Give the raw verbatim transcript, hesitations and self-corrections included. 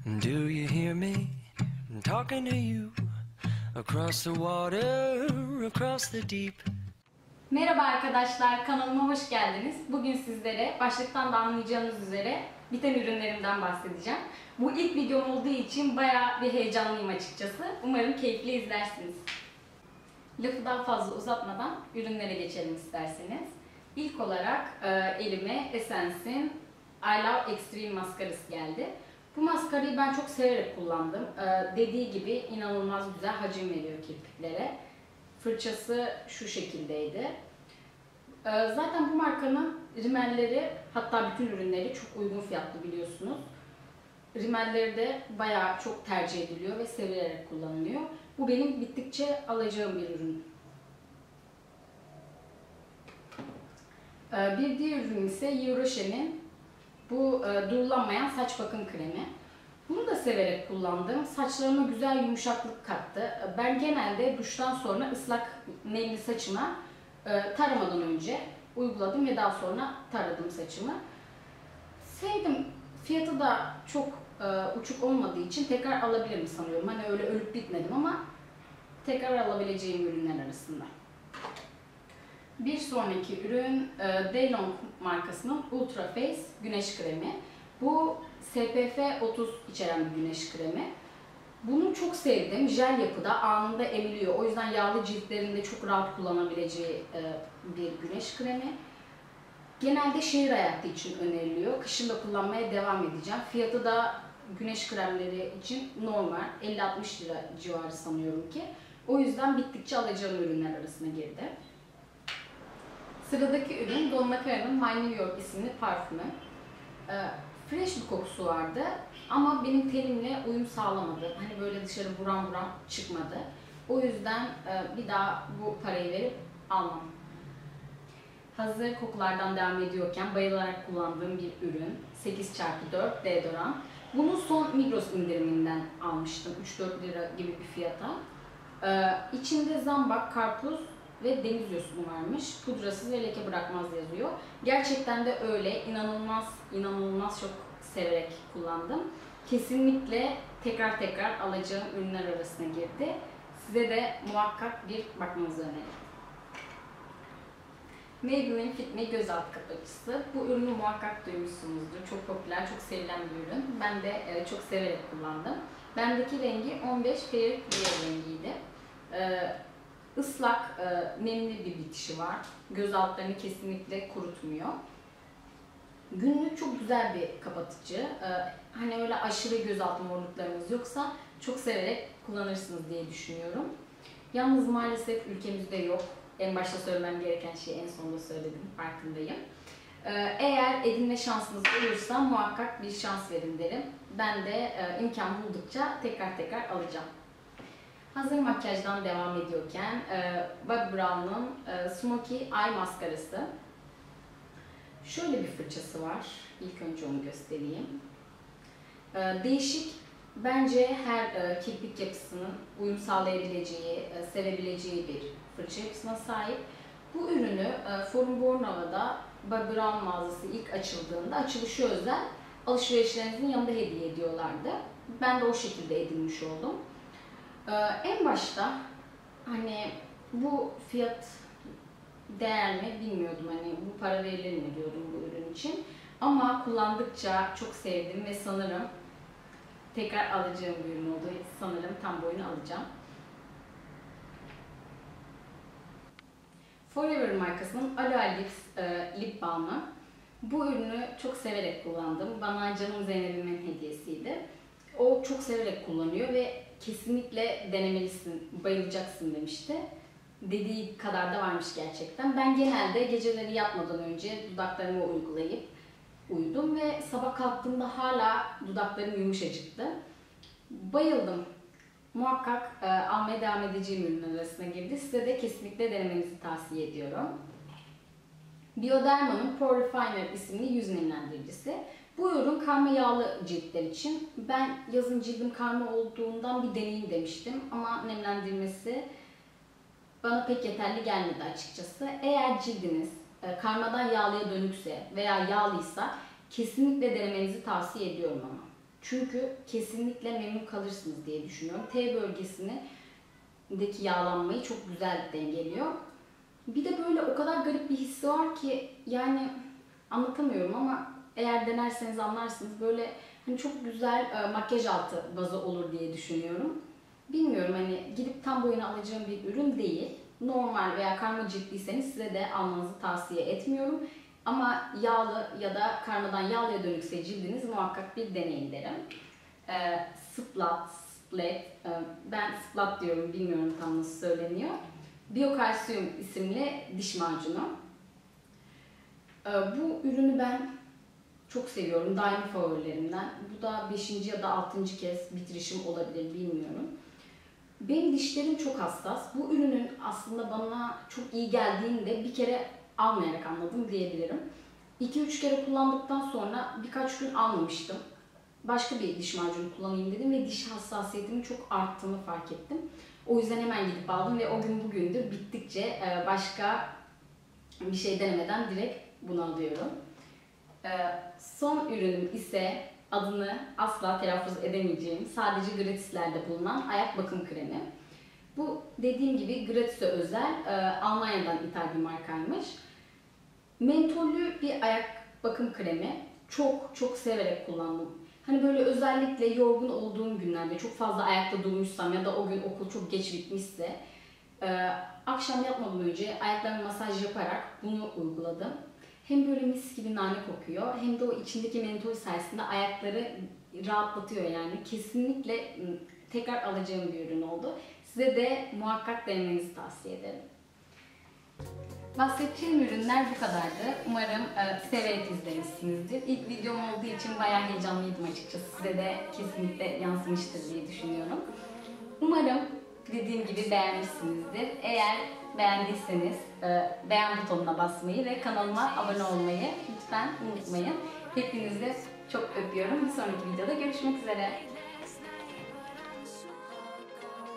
Do you hear me talking to you across the water, across the deep? Merhaba arkadaşlar, kanalıma hoş geldiniz. Bugün sizlere başlıktan da anlayacağınız üzere biten ürünlerimden bahsedeceğim. Bu ilk videom olduğu için bayağı bir heyecanlıyım açıkçası. Umarım keyifli izlersiniz. Lafı daha fazla uzatmadan ürünlere geçelim isterseniz. İlk olarak e, elime Essence'in I Love Extreme maskarası geldi. Bu maskarayı ben çok severek kullandım. E, dediği gibi inanılmaz güzel hacim veriyor kirpiklere. Fırçası şu şekildeydi. E, zaten bu markanın rimelleri, hatta bütün ürünleri çok uygun fiyatlı biliyorsunuz. Rimelleri de bayağı çok tercih ediliyor ve sevilerek kullanılıyor. Bu benim bittikçe alacağım bir ürün. E, bir diğer ürün ise Euroşen'in bu e, durulanmayan saç bakım kremi. Bunu da severek kullandım. Saçlarıma güzel yumuşaklık kattı. Ben genelde duştan sonra ıslak nemli saçıma e, taramadan önce uyguladım ve daha sonra taradım saçımı. Sevdim. Fiyatı da çok e, uçuk olmadığı için tekrar alabilirim sanıyorum. Hani öyle ölüp bitmedim ama tekrar alabileceğim ürünler arasında. Bir sonraki ürün e, Daylong markasının Ultra Face güneş kremi. Bu S P F otuz içeren bir güneş kremi. Bunu çok sevdim. Jel yapıda, anında emiliyor. O yüzden yağlı ciltlerinde çok rahat kullanabileceği e, bir güneş kremi. Genelde şehir hayatı için öneriliyor. Kışın da kullanmaya devam edeceğim. Fiyatı da güneş kremleri için normal. elli altmış lira civarı sanıyorum ki. O yüzden bittikçe alacağım ürünler arasına girdi. Sıradaki ürün Don Macara'nın My New York isimli parfümü. E, fresh bir kokusu vardı ama benim tenimle uyum sağlamadı. Hani böyle dışarı buram buram çıkmadı. O yüzden e, bir daha bu parayı verip almam. Hazır kokulardan devam ediyorken bayılarak kullandığım bir ürün. sekiz çarpı dört deodorant. Bunu son Migros indiriminden almıştım. üç dört lira gibi bir fiyata. E, içinde zambak, karpuz ve deniz yosunu varmış. Pudrasız ve leke bırakmaz yazıyor. Gerçekten de öyle. İnanılmaz, inanılmaz çok severek kullandım. Kesinlikle tekrar tekrar alacağım ürünler arasına girdi. Size de muhakkak bir bakmanızı öneririm. Maybelline Fit Me gözaltı kapatıcısı. Bu ürünü muhakkak duymuşsunuzdur. Çok popüler, çok sevilen bir ürün. Ben de çok severek kullandım. Bendeki rengi on beş Fair Clear rengiydi. Islak, nemli bir bitişi var. Göz altlarını kesinlikle kurutmuyor. Günlük çok güzel bir kapatıcı. Hani öyle aşırı gözaltı morluklarınız yoksa çok severek kullanırsınız diye düşünüyorum. Yalnız maalesef ülkemizde yok. En başta söylemem gereken şeyi en sonunda söyledim, farkındayım. Eğer edinme şansınız olursa muhakkak bir şans verin derim. Ben de imkan buldukça tekrar tekrar alacağım. Hazır makyajdan devam ediyorken Bobbi Brown'un Smoky Eye maskarası. Şöyle bir fırçası var. İlk önce onu göstereyim. Değişik, bence her kirpik yapısının uyum sağlayabileceği, sevebileceği bir fırça yapısına sahip. Bu ürünü Forum Bornova'da Bobbi Brown mağazası ilk açıldığında açılışı özel alışverişlerinizin yanında hediye ediyorlardı. Ben de o şekilde edinmiş oldum. Ee, en başta hani bu fiyat değer mi bilmiyordum, hani bu para verilir mi diyordum bu ürün için. Ama kullandıkça çok sevdim ve sanırım tekrar alacağım bir ürün oldu. Sanırım tam boyunu alacağım. Forever markasının Aloe Lips e, Lip Balm'ı. Bu ürünü çok severek kullandım. Bana canım Zeynep'imin hediyesiydi. O çok severek kullanıyor ve kesinlikle denemelisin, bayılacaksın demişti. Dediği kadar da varmış gerçekten. Ben genelde geceleri yatmadan önce dudaklarımı uygulayıp uyudum ve sabah kalktığımda hala dudaklarım yumuşacıktı. Bayıldım. Muhakkak e, almaya devam edeceğim ürünler arasına girdi. Size de kesinlikle denemenizi tavsiye ediyorum. Bioderma'nın Pore Refiner isimli yüz nemlendiricisi. Bu ürün karma yağlı ciltler için. Ben yazın cildim karma olduğundan bir deneyim demiştim ama nemlendirmesi bana pek yeterli gelmedi açıkçası. Eğer cildiniz karmadan yağlıya dönükse veya yağlıysa kesinlikle denemenizi tavsiye ediyorum ama. Çünkü kesinlikle memnun kalırsınız diye düşünüyorum. T bölgesindeki yağlanmayı çok güzel dengeliyor. Bir de böyle o kadar garip bir hissi var ki yani anlatamıyorum ama eğer denerseniz anlarsınız. Böyle hani çok güzel e, makyaj altı bazı olur diye düşünüyorum. Bilmiyorum, hani gidip tam boyunu alacağım bir ürün değil. Normal veya karma ciltliyseniz size de almanızı tavsiye etmiyorum. Ama yağlı ya da karmadan yağlıya dönükse cildiniz muhakkak bir deneyin derim. E, Splat, Splat, e, ben Splat diyorum, bilmiyorum tam nasıl söyleniyor. Biokalsiyum isimli diş macunu. E, bu ürünü ben çok seviyorum. Daimi favorilerimden. Bu da beşinci ya da altıncı kez bitirişim olabilir, bilmiyorum. Benim dişlerim çok hassas. Bu ürünün aslında bana çok iyi geldiğini de bir kere almayarak anladım diyebilirim. iki üç kere kullandıktan sonra birkaç gün almamıştım. Başka bir diş macunu kullanayım dedim ve diş hassasiyetimin çok arttığını fark ettim. O yüzden hemen gidip aldım ve o gün bugündür, bittikçe başka bir şey denemeden direkt bunu alıyorum. Son ürünüm ise adını asla telaffuz edemeyeceğim, sadece gratislerde bulunan ayak bakım kremi. Bu dediğim gibi gratis'e özel, Almanya'dan ithal bir markaymış. Mentollü bir ayak bakım kremi. Çok çok severek kullandım. Hani böyle özellikle yorgun olduğum günlerde, çok fazla ayakta durmuşsam ya da o gün okul çok geç bitmişse akşam yatmadan önce ayaklarıma masaj yaparak bunu uyguladım. Hem böyle mis gibi nane kokuyor hem de o içindeki mentol sayesinde ayakları rahatlatıyor yani. Kesinlikle tekrar alacağım bir ürün oldu. Size de muhakkak denemenizi tavsiye ederim. Bahsedeceğim ürünler bu kadardı. Umarım e, severek izlemişsinizdir. İlk videom olduğu için bayağı heyecanlıydım açıkçası. Size de kesinlikle yansımıştır diye düşünüyorum. Umarım dediğim gibi beğenmişsinizdir. Eğer beğendiyseniz e, beğen butonuna basmayı ve kanalıma abone olmayı lütfen unutmayın. Hepinizi çok öpüyorum. Bir sonraki videoda görüşmek üzere.